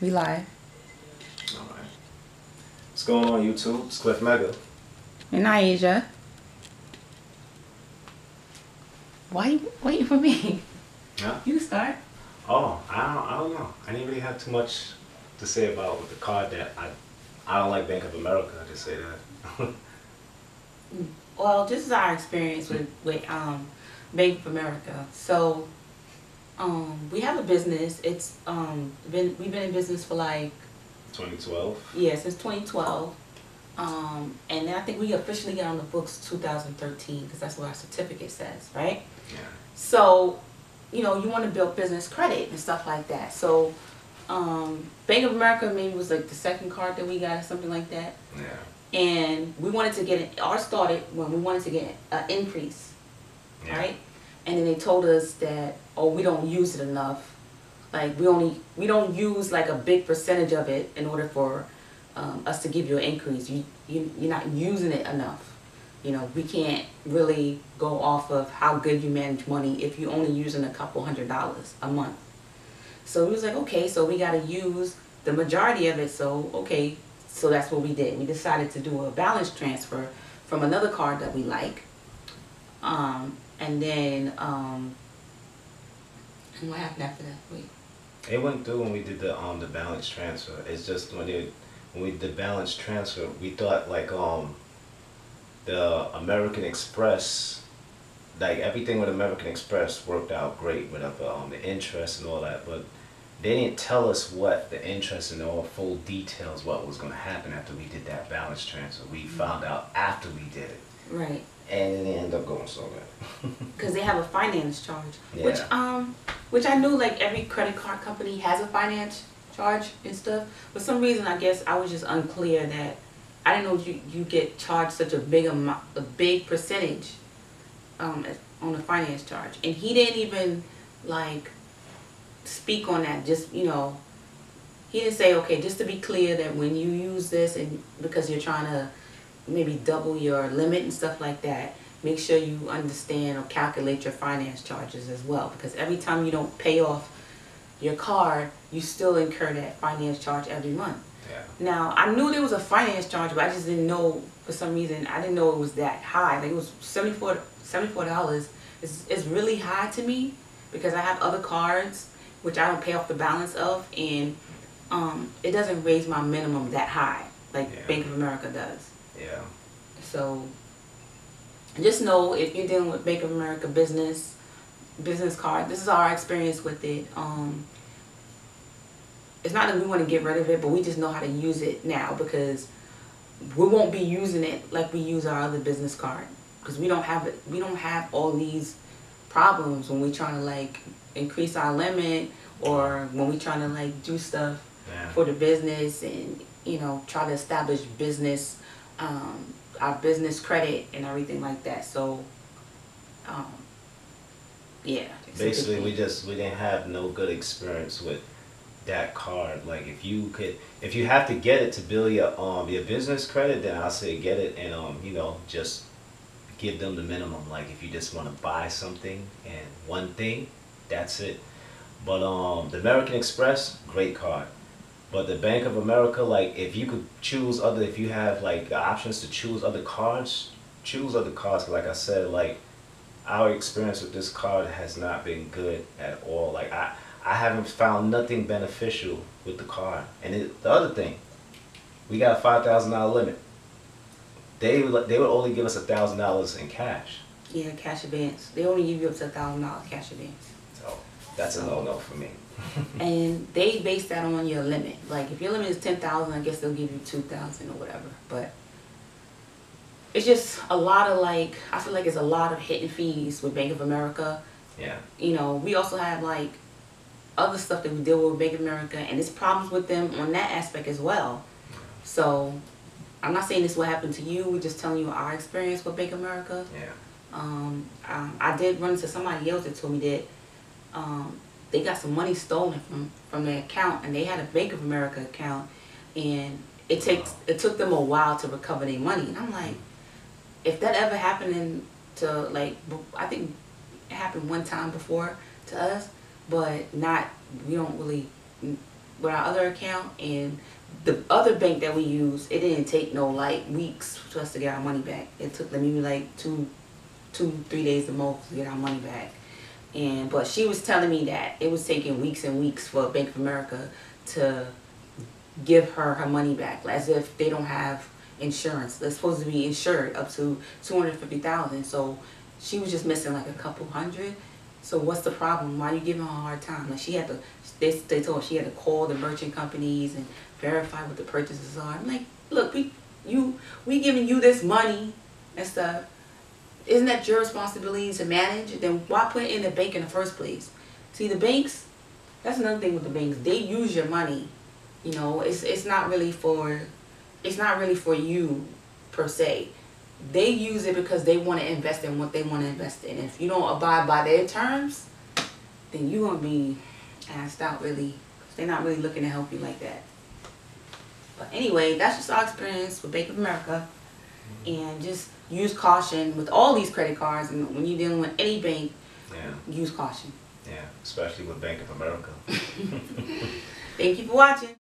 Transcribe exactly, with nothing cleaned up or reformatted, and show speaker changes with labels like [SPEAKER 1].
[SPEAKER 1] We live.
[SPEAKER 2] Alright. What's going on YouTube? It's Cliff Mega.
[SPEAKER 1] And Asia. Why you waiting for me?
[SPEAKER 2] Huh?
[SPEAKER 1] You start.
[SPEAKER 2] Oh, I don't, I don't know. I didn't really have too much to say about with the card that I I don't like Bank of America, I just say that.
[SPEAKER 1] Well, this is our experience with, with um, Bank of America. So, um, we have a business. It's um, been we've been in business for like
[SPEAKER 2] twenty twelve?
[SPEAKER 1] yeah since twenty twelve, um, and then I think we officially got on the books two thousand thirteen because that's what our certificate says, right?
[SPEAKER 2] Yeah.
[SPEAKER 1] So, you know, you want to build business credit and stuff like that. So, um, Bank of America maybe was like the second card that we got or something like that.
[SPEAKER 2] Yeah.
[SPEAKER 1] And we wanted to get it, ours started when we wanted to get an increase,
[SPEAKER 2] Yeah.
[SPEAKER 1] right? And then they told us that, oh, we don't use it enough. Like we only, we don't use like a big percentage of it in order for um, us to give you an increase. You, you, you're not using it enough. You know, we can't really go off of how good you manage money if you're only using a couple hundred dollars a month. So we was like, okay, so we got to use the majority of it. So, okay. So that's what we did. We decided to do a balance transfer from another card that we like. Um, and then, um, and what happened after that? Wait.
[SPEAKER 2] It went through when we did the um the balance transfer. It's just when they when we did the balance transfer, we thought like um the American Express, like everything with American Express worked out great with the, um, the interest and all that, but they didn't tell us what the interest and all full details what was going to happen after we did that balance transfer. We found out after we did it.
[SPEAKER 1] Right.
[SPEAKER 2] And it ended up going so good.
[SPEAKER 1] Because they have a finance charge,
[SPEAKER 2] Yeah.
[SPEAKER 1] which um, which I knew like every credit card company has a finance charge and stuff. For some reason, I guess I was just unclear that I didn't know you you get charged such a big amount, a big percentage, um, on the finance charge, and he didn't even like speak on that. Just, you know, he didn't say, okay, just to be clear that when you use this and because you're trying to maybe double your limit and stuff like that, make sure you understand or calculate your finance charges as well, because every time you don't pay off your card, you still incur that finance charge every month.
[SPEAKER 2] Yeah.
[SPEAKER 1] Now, I knew there was a finance charge, but I just didn't know, for some reason, I didn't know it was that high. Like, it was seventy-four dollars. It's, it's really high to me because I have other cards which I don't pay off the balance of, and um, it doesn't raise my minimum that high like
[SPEAKER 2] Yeah.
[SPEAKER 1] Bank of America does.
[SPEAKER 2] Yeah.
[SPEAKER 1] So just know, if you're dealing with Bank of America business business card, this is our experience with it. Um, it's not that we want to get rid of it, but we just know how to use it now because we won't be using it like we use our other business card, because we don't have it. We don't have all these problems when we're trying to like increase our limit, or when we're trying to like do stuff
[SPEAKER 2] Yeah.
[SPEAKER 1] for the business and, you know, try to establish business, um, our business credit and everything like that. So, um, yeah. it's a good
[SPEAKER 2] Basically, we
[SPEAKER 1] thing.
[SPEAKER 2] just we didn't have no good experience with that card. Like if you could, if you have to get it to build your um your business credit, then I say get it and um you know just give them the minimum. Like if you just want to buy something and one thing, that's it. But um the American Express, great card. But the Bank of America, like if you could choose other, if you have like the options to choose other cards, choose other cards. 'Cause like I said, like our experience with this card has not been good at all. Like I, I haven't found nothing beneficial with the card. And it, the other thing, we got a five thousand dollar limit. They would they would only give us a thousand dollars in cash.
[SPEAKER 1] Yeah, cash advance. They only give you up to a thousand dollars cash advance.
[SPEAKER 2] So that's a no no for me.
[SPEAKER 1] And they base that on your limit. Like if your limit is ten thousand, I guess they'll give you two thousand or whatever. But it's just a lot of like, I feel like it's a lot of hidden fees with Bank of America.
[SPEAKER 2] Yeah.
[SPEAKER 1] You know, we also have like other stuff that we deal with Bank of America, and there's problems with them on that aspect as well. So I'm not saying this will happen to you. We're just telling you our experience with Bank of America.
[SPEAKER 2] Yeah.
[SPEAKER 1] Um, um, I did run into somebody else that told me that um, they got some money stolen from, from their account, and they had a Bank of America account, and it takes it took them a while to recover their money. And I'm like, if that ever happened in, to like, I think it happened one time before to us, but not, we don't really with our other account, and the other bank that we use, it didn't take no like weeks for us to get our money back. It took them maybe like two, two, three days the most to get our money back. And but she was telling me that it was taking weeks and weeks for Bank of America to give her her money back, as if they don't have insurance. They're supposed to be insured up to two hundred fifty thousand. So she was just missing like a couple hundred. So what's the problem? Why are you giving her a hard time? Like she had to, they, they told her she had to call the merchant companies and verify what the purchases are. I'm like, look, we you we giving you this money and stuff. Isn't that your responsibility to manage? Then why put it in the bank in the first place? See, the banks, that's another thing with the banks. They use your money. You know, it's it's not really for it's not really for you per se. They use it because they want to invest in what they want to invest in. If you don't abide by their terms, then you're gonna be asked out, really. They're not really looking to help you like that. But anyway, that's just our experience with Bank of America. And just use caution with all these credit cards, and when you're dealing with any bank,
[SPEAKER 2] Yeah.
[SPEAKER 1] use caution.
[SPEAKER 2] Yeah. Especially with Bank of America.
[SPEAKER 1] Thank you for watching.